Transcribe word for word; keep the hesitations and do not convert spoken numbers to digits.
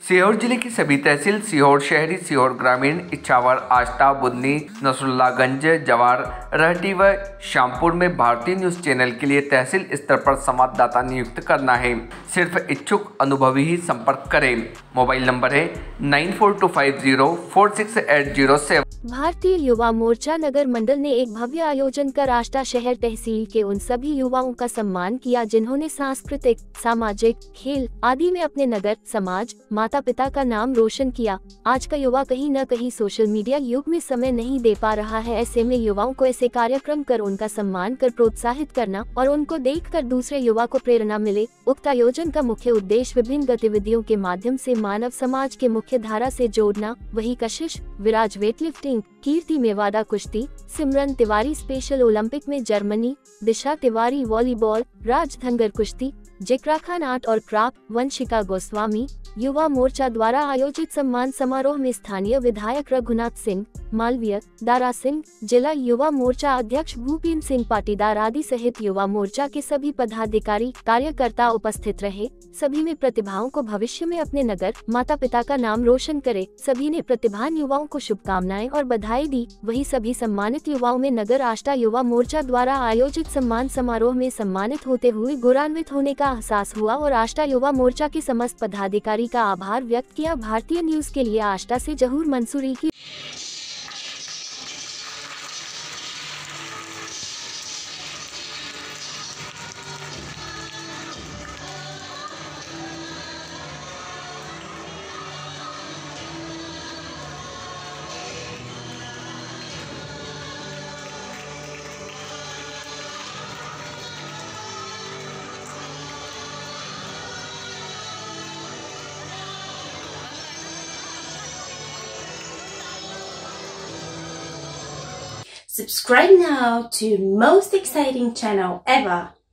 सीहोर जिले की सभी तहसील सीहोर शहरी, सीहोर ग्रामीण, इछावर, आष्टा, बुदनी, नसरुल्लागंज, जवार, रहटी व श्यामपुर में भारतीय न्यूज चैनल के लिए तहसील स्तर पर संवाददाता नियुक्त करना है। सिर्फ इच्छुक अनुभवी ही संपर्क करें। मोबाइल नंबर है nine four two five zero four six eight zero seven. भारतीय युवा मोर्चा नगर मंडल ने एक भव्य आयोजन कर आष्टा शहर तहसील के उन सभी युवाओं का सम्मान किया जिन्होंने सांस्कृतिक, सामाजिक, खेल आदि में अपने नगर, समाज, माता पिता का नाम रोशन किया। आज का युवा कहीं न कहीं सोशल मीडिया युग में समय नहीं दे पा रहा है। ऐसे में युवाओं को ऐसे कार्यक्रम कर उनका सम्मान कर प्रोत्साहित करना और उनको देखकर दूसरे युवा को प्रेरणा मिले। उक्त आयोजन का मुख्य उद्देश्य विभिन्न गतिविधियों के माध्यम से मानव समाज के मुख्य धारा से जोड़ना। वही कशिश, विराज वेटलिफ्टिंग, कीर्ति मेवाड़ा कुश्ती, सिमरन तिवारी स्पेशल ओलंपिक में जर्मनी, दिशा तिवारी वॉलीबॉल, राज धंगर कुश्ती, जिक्रा खान आर्ट और क्राफ्ट, वंशिका गोस्वामी। युवा मोर्चा द्वारा आयोजित सम्मान समारोह में स्थानीय विधायक रघुनाथ सिंह, मालवीय, दारा सिंह, जिला युवा मोर्चा अध्यक्ष भूपेन सिंह पाटीदार आदि सहित युवा मोर्चा के सभी पदाधिकारी, कार्यकर्ता उपस्थित रहे। सभी में प्रतिभाओं को भविष्य में अपने नगर, माता पिता का नाम रोशन करे। सभी ने प्रतिभावान युवाओं को शुभकामनाएं और बधाई दी। वही सभी सम्मानित युवाओं में नगर आष्टा युवा मोर्चा द्वारा आयोजित सम्मान समारोह में सम्मानित होते हुए गौरवान्वित होने का एहसास हुआ और आष्टा युवा मोर्चा के समस्त पदाधिकारी का आभार व्यक्त किया। भारतीय न्यूज के लिए आष्टा से जहूर मंसूरी की। Subscribe now to most exciting channel ever.